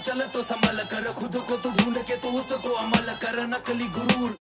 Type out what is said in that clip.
चल तो संभल कर, खुद को तू ढूंढ के तू उसको अमल कर, नकली गुरूर